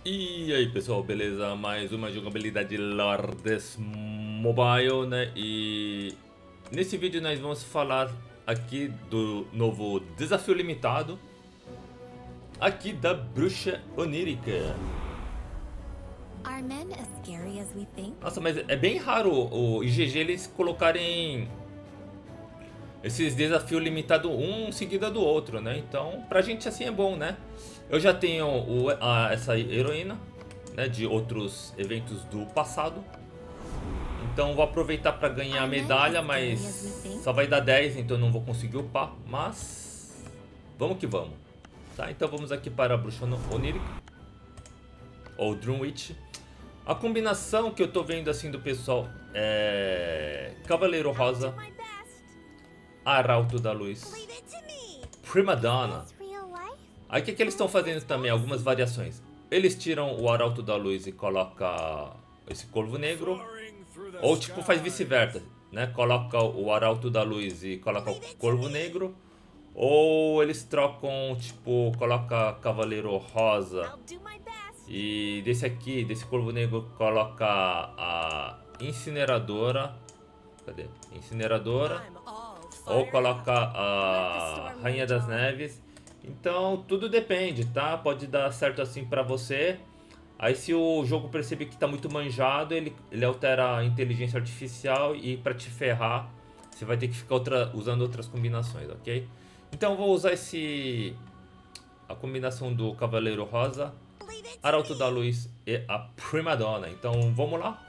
E aí pessoal, beleza? Mais uma jogabilidade Lords Mobile, né? E nesse vídeo nós vamos falar aqui do novo desafio limitado aqui da Bruxa Onírica. Are men as scary as we think? Nossa, mas é bem raro o IGG eles colocarem esses desafios limitados um seguida do outro, né? Então pra gente assim é bom, né? Eu já tenho essa heroína, né, de outros eventos do passado. Então vou aproveitar para ganhar a medalha, mas só vai dar 10, então não vou conseguir upar. Mas vamos que vamos. Tá, então vamos aqui para a Bruxa Onírica, ou Druidwitch. A combinação que eu tô vendo assim do pessoal é Cavaleiro Rosa, Arauto da Luz, Prima Donna. Aí o que eles estão fazendo também? Algumas variações. Eles tiram o Arauto da Luz e coloca esse Corvo Negro. Ou tipo faz vice-versa, né? Coloca o Arauto da Luz e coloca o Corvo Negro. Ou eles trocam, tipo, coloca Cavaleiro Rosa e desse Corvo Negro coloca a Incineradora. Cadê? Incineradora. Ou coloca a Rainha das Neves. Então tudo depende, tá? Pode dar certo assim pra você. Aí se o jogo perceber que tá muito manjado, ele altera a inteligência artificial e pra te ferrar, você vai ter que ficar usando outras combinações, ok? Então eu vou usar a combinação do Cavaleiro Rosa, Arauto da Luz e a Prima Donna. Então vamos lá.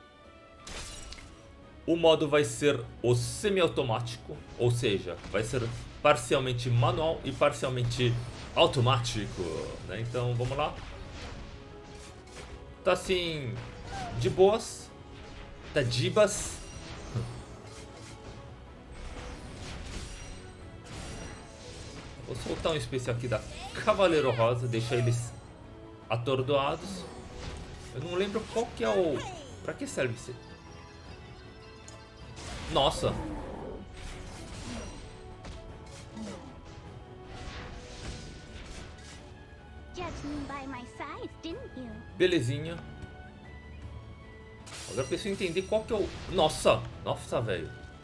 O modo vai ser o semiautomático, ou seja, vai ser parcialmente manual e parcialmente automático, né? Então vamos lá. Tá assim, de boas, tá dibas. Vou soltar um especial aqui da Cavaleiro Rosa, deixar eles atordoados. Eu não lembro qual que é o... Pra que serve esse... Nossa! Belezinha. Agora eu preciso entender qual que é o... Nossa! Nossa, velho.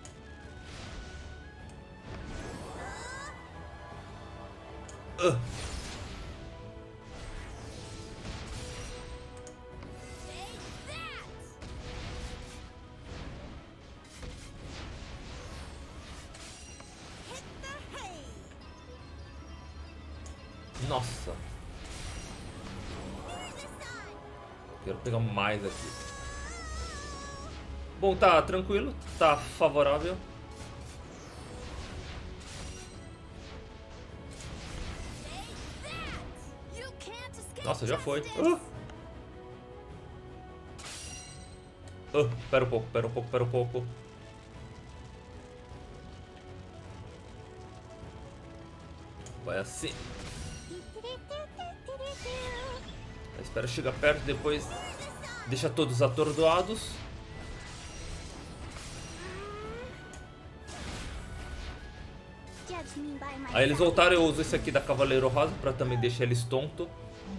Nossa. Quero pegar mais aqui. Bom, tá tranquilo. Tá favorável. Nossa, já foi. Pera um pouco, pera um pouco, pera um pouco. Vai assim. Espera chegar perto, depois deixa todos atordoados. Aí eles voltaram, eu uso esse aqui da Cavaleiro Rosa pra também deixar eles tontos.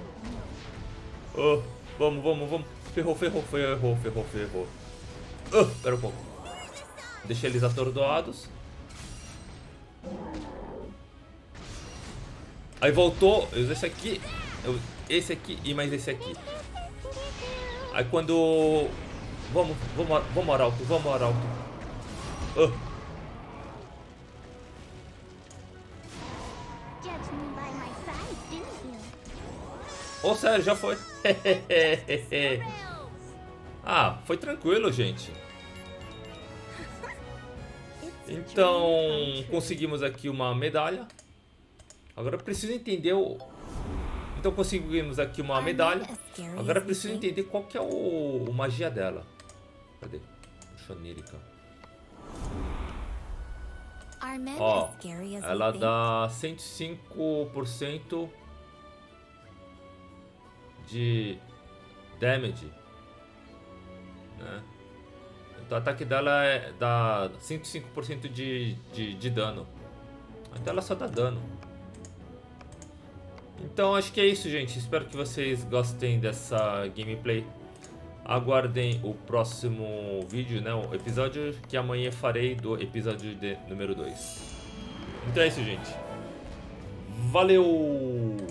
Vamos, vamos, vamos. Ferrou, ferrou, ferrou, ferrou, ferrou. Pera um pouco. Deixa eles atordoados. Aí voltou, eu uso esse aqui e mais esse aqui. Aí quando... Vamos Arauto, vamos Arauto. Oh, sério, já foi. Ah, foi tranquilo, gente. Então, conseguimos aqui uma medalha. Agora eu preciso entender o... Então conseguimos aqui uma medalha. Agora eu preciso entender qual que é o magia dela. Cadê? Bruxa Onírica. Ó, ela dá 105% de damage, né? Então o ataque dela dá 105% de dano. Então ela só dá dano. Então acho que é isso, gente. Espero que vocês gostem dessa gameplay. Aguardem o próximo vídeo, né? O episódio que amanhã farei do episódio número 2. Então é isso, gente. Valeu!